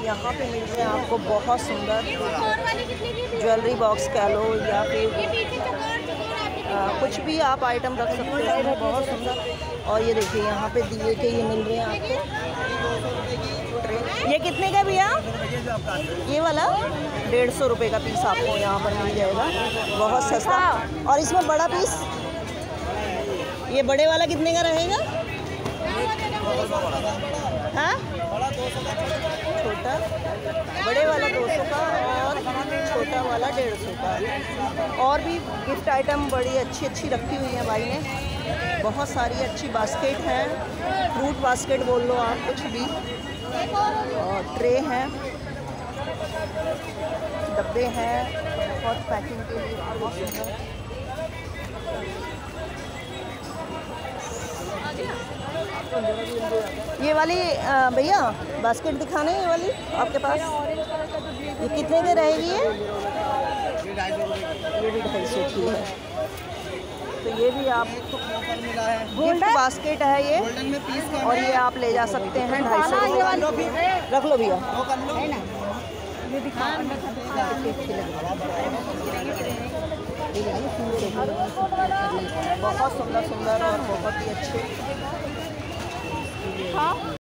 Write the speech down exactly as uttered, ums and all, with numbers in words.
यहाँ पे मिल रहे हैं आपको बहुत सुंदर ज्वेलरी बॉक्स कह लो या फिर आ, कुछ भी आप आइटम रख सकते हैं, बहुत सुंदर। और ये देखिए यहाँ पे दिए के ये मिल रहे हैं आपको। ये कितने का भैया? ये वाला डेढ़ सौ रुपये का पीस आपको यहाँ पर मिल जाएगा, बहुत सस्ता। और इसमें बड़ा पीस, ये बड़े वाला कितने का रहेगा? हाँ, छोटा बड़े वाला दो सौ का और छोटा वाला डेढ़ सौ का। और भी गिफ्ट आइटम बड़ी अच्छी अच्छी रखी हुई है भाई ने, बहुत सारी अच्छी बास्केट है, फ्रूट बास्केट बोल लो आप, कुछ भी। और ट्रे हैं, डब्बे हैं, बहुत पैकिंग के लिए बहुत सुंदर। ये वाली भैया बास्केट दिखाने, ये वाली आपके पास ये कितने की रहेगी? ये ये भी ढाई सौ की है। तो ये भी आप गिफ्ट बास्केट है ये, और ये आप ले जा सकते हैं ढाई सौ रुपये। रख लो भैया, ये दिखा बहुत सुंदर सुंदर और बहुत ही अच्छे। हाँ।